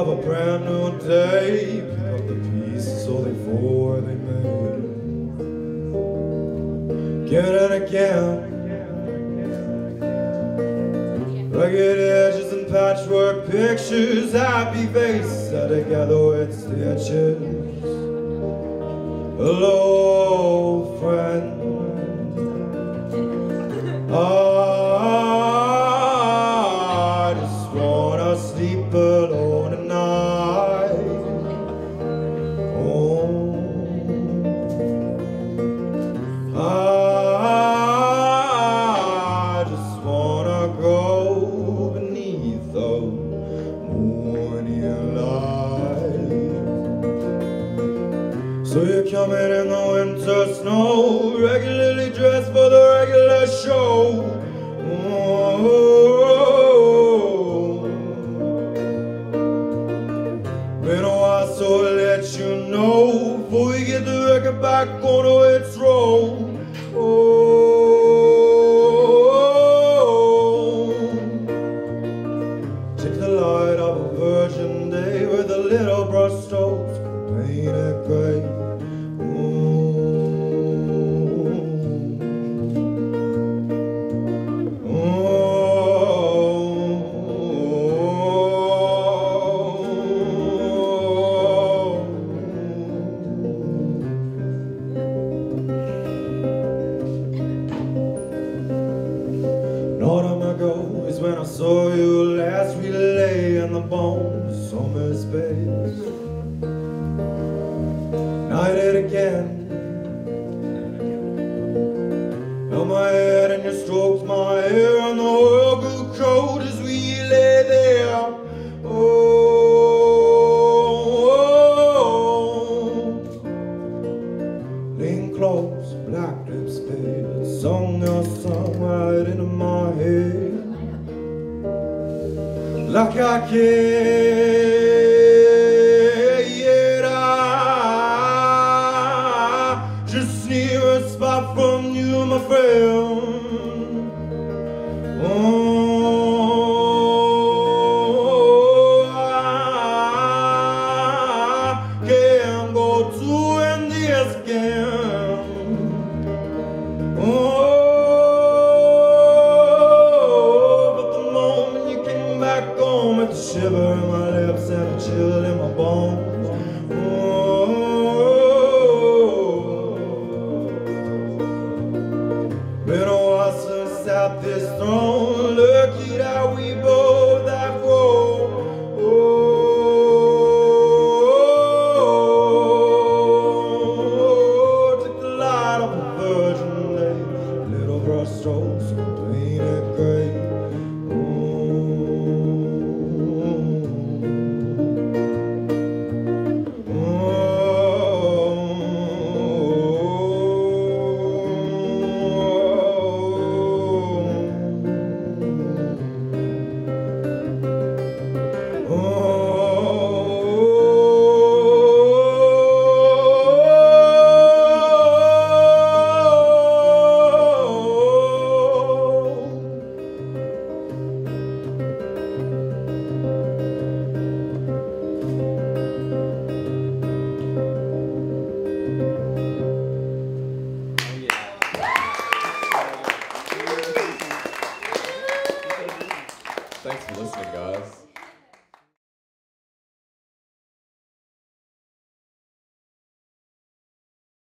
of a brand new day. Pick up the pieces only for they made. Again and again, rugged edges and patchwork pictures, happy faces are together with stitches. Hello, friend. I just wanna sleep alone tonight. Oh, I just wanna go beneath the morning light. So you're coming in the winter snow, regularly dressed for the regular show. Oh, been a while, so I'll let you know before we get the record back on its road. Oh, take the light of a virgin day with a little brush strokes painted gray. An autumn ago is when I saw you last. We lay in the bones of summer space. Night it again. Held my head and you stroked my hair, and the world grew cold as we lay there. Oh, lean close, black lips pale, sung your song right into my head. Like I care, yet I just need a spot from you, my friend. Oh, I can't go to end this again. Oh, but the moment you came back home, with a shiver in my lips and a chill in my bones. Been a while since at this throne, lucky that we both have grown. Oh, took the light of a virgin day, little brush strokes painted gray. Thanks for listening, guys.